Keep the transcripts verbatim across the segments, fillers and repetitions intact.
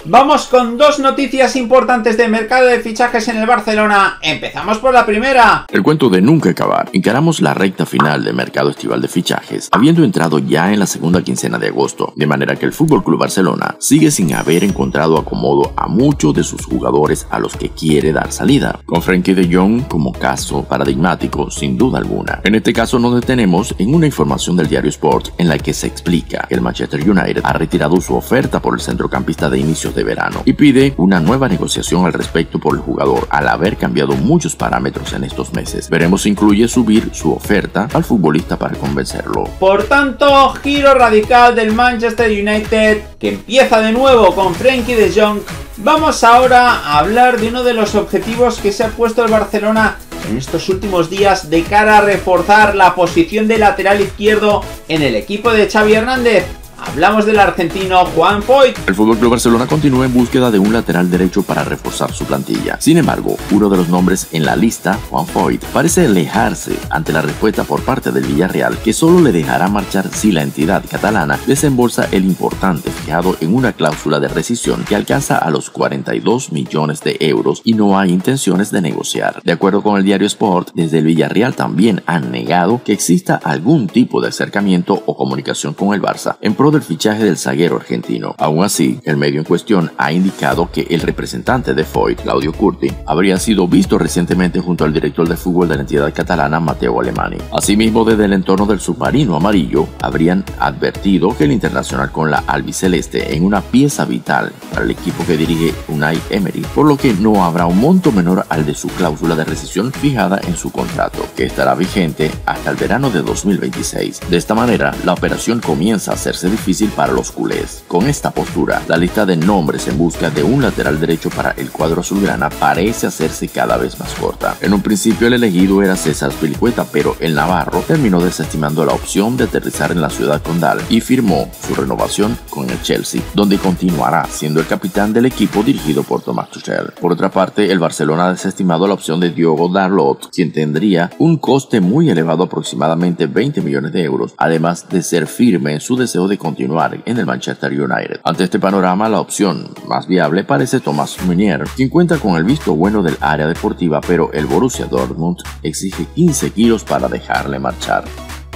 Vamos con dos noticias importantes de mercado de fichajes en el Barcelona. Empezamos por la primera. El cuento de nunca acabar. Encaramos la recta final del mercado estival de fichajes, habiendo entrado ya en la segunda quincena de agosto, de manera que el F C Barcelona sigue sin haber encontrado acomodo a muchos de sus jugadores a los que quiere dar salida, con Frenkie de Jong como caso paradigmático sin duda alguna. En este caso nos detenemos en una información del diario Sport en la que se explica que el Manchester United ha retirado su oferta por el centrocampista de inicios de verano y pide una nueva negociación al respecto por el jugador al haber cambiado muchos parámetros en estos meses. Veremos si incluye subir su oferta al futbolista para convencerlo. Por tanto, giro radical del Manchester United que empieza de nuevo con Frenkie de Jong. Vamos ahora a hablar de uno de los objetivos que se ha puesto el Barcelona en estos últimos días de cara a reforzar la posición de lateral izquierdo en el equipo de Xavi Hernández. Hablamos del argentino Juan Foyth. El F C Barcelona continúa en búsqueda de un lateral derecho para reforzar su plantilla. Sin embargo, uno de los nombres en la lista, Juan Foyth, parece alejarse ante la respuesta por parte del Villarreal, que solo le dejará marchar si la entidad catalana desembolsa el importante fijado en una cláusula de rescisión que alcanza a los cuarenta y dos millones de euros y no hay intenciones de negociar. De acuerdo con el diario Sport, desde el Villarreal también han negado que exista algún tipo de acercamiento o comunicación con el Barça en pro del fichaje del zaguero argentino. Aún así, el medio en cuestión ha indicado que el representante de Foyth, Claudio Curti, habría sido visto recientemente junto al director de fútbol de la entidad catalana, Matteo Alemany. Asimismo, desde el entorno del submarino amarillo, habrían advertido que el internacional con la albiceleste en una pieza vital para el equipo que dirige Unai Emery, por lo que no habrá un monto menor al de su cláusula de rescisión fijada en su contrato, que estará vigente hasta el verano de dos mil veintiséis. De esta manera, la operación comienza a hacerse difícil para los culés. Con esta postura, la lista de nombres en busca de un lateral derecho para el cuadro azulgrana parece hacerse cada vez más corta. En un principio el elegido era César Azpilicueta, pero el navarro terminó desestimando la opción de aterrizar en la ciudad condal y firmó su renovación con el Chelsea, donde continuará siendo el capitán del equipo dirigido por Thomas Tuchel. Por otra parte, el Barcelona ha desestimado la opción de Diogo Dalot, quien tendría un coste muy elevado, aproximadamente veinte millones de euros, además de ser firme en su deseo de continuar en el Manchester United. Ante este panorama, la opción más viable parece Thomas Meunier, quien cuenta con el visto bueno del área deportiva, pero el Borussia Dortmund exige quince kilos para dejarle marchar.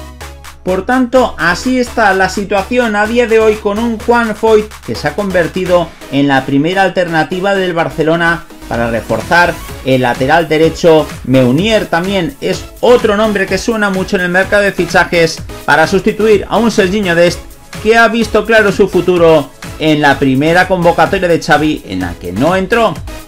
Por tanto, así está la situación a día de hoy con un Juan Foyth que se ha convertido en la primera alternativa del Barcelona para reforzar el lateral derecho. Meunier también es otro nombre que suena mucho en el mercado de fichajes para sustituir a un Serginho Dest, que ha visto claro su futuro en la primera convocatoria de Xavi en la que no entró.